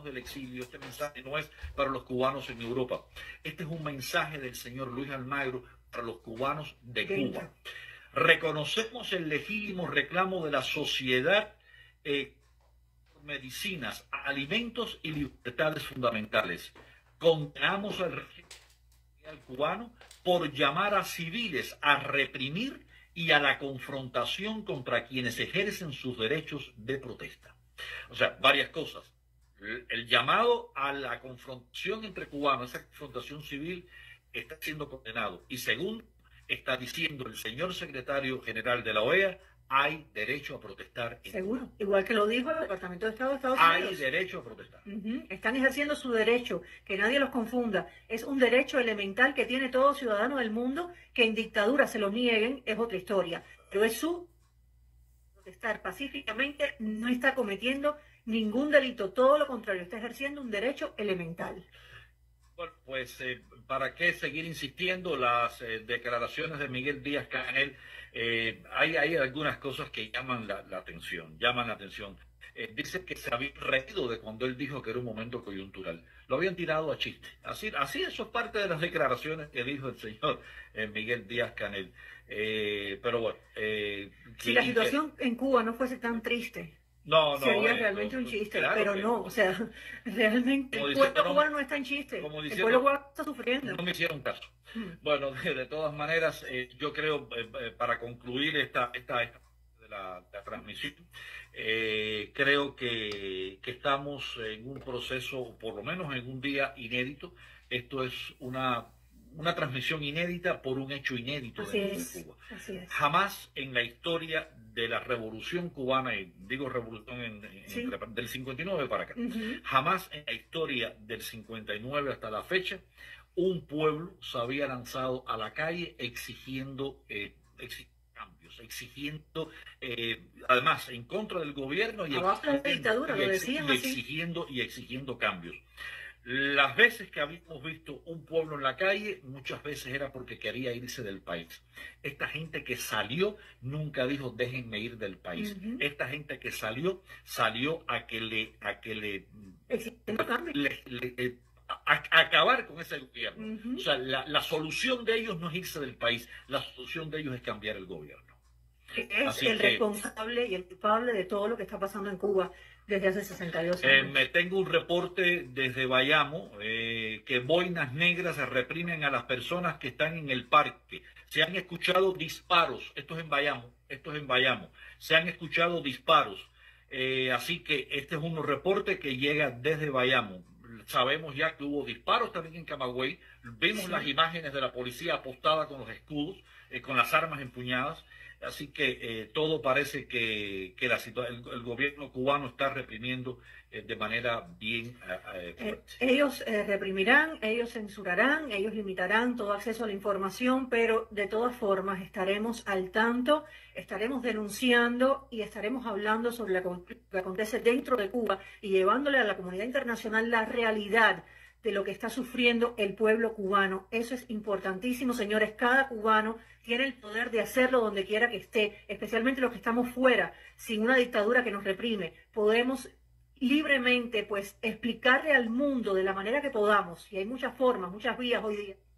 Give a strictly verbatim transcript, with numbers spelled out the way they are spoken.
del exilio, este mensaje no es para los cubanos en Europa. Este es un mensaje del señor Luis Almagro para los cubanos de Cuba. Reconocemos el legítimo reclamo de la sociedad eh, por medicinas, alimentos y libertades fundamentales. Condenamos al régimen cubano por llamar a civiles a reprimir y a la confrontación contra quienes ejercen sus derechos de protesta. O sea, varias cosas. El, el llamado a la confrontación entre cubanos, esa confrontación civil, está siendo condenado. Y segundo, está diciendo el señor secretario general de la O E A, hay derecho a protestar. Seguro, igual que lo dijo el Departamento de Estado de Estados hay Unidos. Hay derecho a protestar. Uh-huh. Están ejerciendo su derecho, que nadie los confunda. Es un derecho elemental que tiene todo ciudadano del mundo, que en dictadura se lo nieguen, es otra historia. Pero es su protestar pacíficamente, no está cometiendo ningún delito, todo lo contrario, está ejerciendo un derecho elemental. Bueno, pues, eh, ¿para qué seguir insistiendo? Las eh, declaraciones de Miguel Díaz-Canel, eh, hay, hay algunas cosas que llaman la, la atención, llaman la atención. Eh, dice que se había reído de cuando él dijo que era un momento coyuntural. Lo habían tirado a chiste. Así, así eso es parte de las declaraciones que dijo el señor eh, Miguel Díaz-Canel. Eh, pero bueno. Eh, si la situación que, en Cuba no fuese tan triste, no, no, sería eh, realmente no, un chiste, claro pero que, no, o sea, realmente el pueblo cubano no está en chiste, como el diciendo, pueblo cubano está sufriendo. No me hicieron caso. Hmm. Bueno, de, de todas maneras, eh, yo creo, eh, eh, para concluir esta, esta, esta de la, de la transmisión, eh, creo que, que estamos en un proceso, por lo menos en un día inédito. Esto es una... una transmisión inédita por un hecho inédito así de, es, de Cuba. Así es. Jamás en la historia de la revolución cubana, y digo revolución en, en, sí. en, del cincuenta y nueve para acá, uh-huh. jamás en la historia del cincuenta y nueve hasta la fecha, un pueblo se había lanzado a la calle exigiendo, eh, exigiendo cambios, exigiendo, eh, además, en contra del gobierno y, Abajo de la dictadura, y, lo ex, decían y así. exigiendo y exigiendo cambios. Las veces que habíamos visto un pueblo en la calle, muchas veces era porque quería irse del país. Esta gente que salió nunca dijo déjenme ir del país. Uh-huh. Esta gente que salió, salió a que le, a que le, le, le, le a, a acabar con ese gobierno. Uh-huh. O sea, la, la solución de ellos no es irse del país, la solución de ellos es cambiar el gobierno. Es Así el que, responsable y el culpable de todo lo que está pasando en Cuba desde hace sesenta y dos años. Eh, me tengo un reporte desde Bayamo eh, que boinas negras reprimen a las personas que están en el parque. Se han escuchado disparos, esto es en Bayamo, esto es en Bayamo, se han escuchado disparos. Eh, así que este es un reporte que llega desde Bayamo. Sabemos ya que hubo disparos también en Camagüey. Vimos sí. las imágenes de la policía apostada con los escudos, eh, con las armas empuñadas. Así que eh, todo parece que, que la el, el gobierno cubano está reprimiendo eh, de manera bien eh, eh, ellos eh, reprimirán, ellos censurarán, ellos limitarán todo acceso a la información, pero de todas formas estaremos al tanto, estaremos denunciando y estaremos hablando sobre lo que acontece dentro de Cuba y llevándole a la comunidad internacional la realidad de lo que está sufriendo el pueblo cubano. Eso es importantísimo, señores. Cada cubano tiene el poder de hacerlo donde quiera que esté, especialmente los que estamos fuera, sin una dictadura que nos reprime. Podemos libremente, pues, explicarle al mundo de la manera que podamos, y hay muchas formas, muchas vías hoy día,